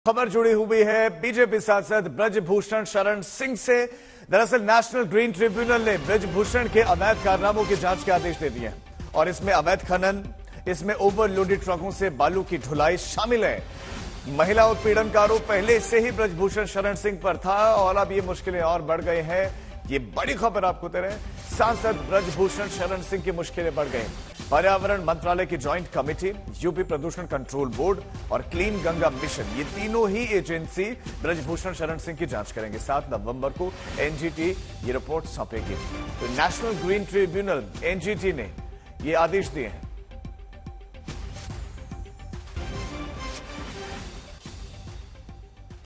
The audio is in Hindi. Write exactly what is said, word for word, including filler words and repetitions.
खबर जुड़ी हुई है बीजेपी सांसद ब्रजभूषण शरण सिंह से। दरअसल नेशनल ग्रीन ट्रिब्यूनल ने ब्रजभूषण के अवैध कारनामों की जांच के आदेश दे दिए हैं और इसमें अवैध खनन, इसमें ओवरलोडेड ट्रकों से बालू की ढुलाई शामिल है। महिला उत्पीड़न का आरोप पहले से ही ब्रजभूषण शरण सिंह पर था और अब ये मुश्किलें और बढ़ गई हैं। ये बड़ी खबर आपको दे रहे हैं, सांसद ब्रजभूषण शरण सिंह की मुश्किलें बढ़ गई। पर्यावरण मंत्रालय की ज्वाइंट कमेटी, यूपी प्रदूषण कंट्रोल बोर्ड और क्लीन गंगा मिशन, ये तीनों ही एजेंसी ब्रजभूषण शरण सिंह की जांच करेंगे। सात नवंबर को एनजीटी ये रिपोर्ट सौंपेगी। तो नेशनल ग्रीन ट्रिब्यूनल एनजीटी ने ये आदेश दिए हैं।